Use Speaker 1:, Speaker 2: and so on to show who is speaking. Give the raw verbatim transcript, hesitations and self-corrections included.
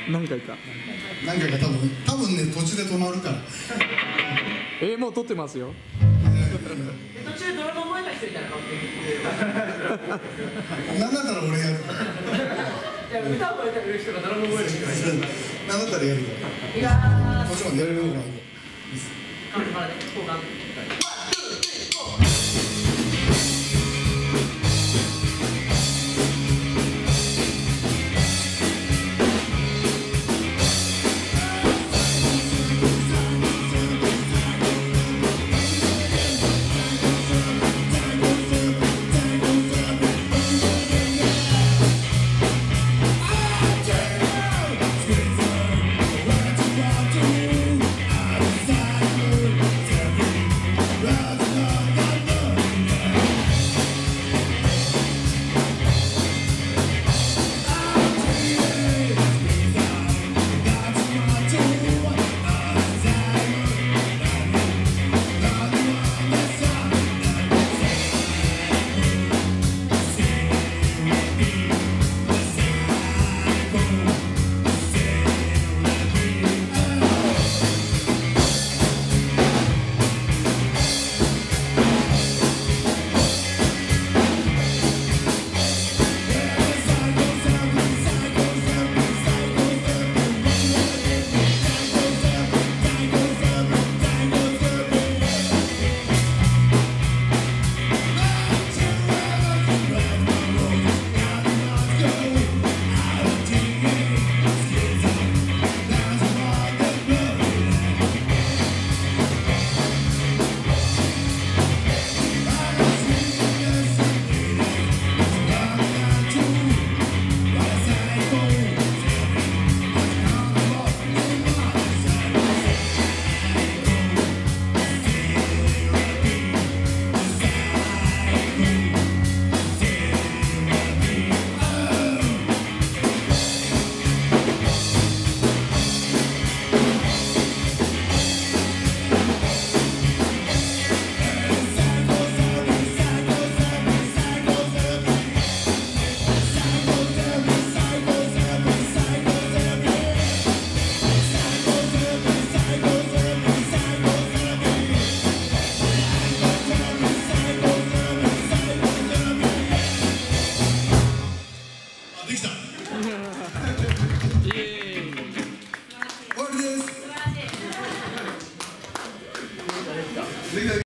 Speaker 1: 何回か
Speaker 2: 何回か多分多分ね途中で止まるから
Speaker 1: えー、もう撮ってますよ
Speaker 3: 途中でドラマ覚えた人いたら
Speaker 2: 何だったら俺やる
Speaker 3: いや歌覚えてる人がドラマ覚える人がいる
Speaker 2: 何だったらやるよ
Speaker 3: いやー
Speaker 2: もちろんやるよ
Speaker 3: カメラでこうが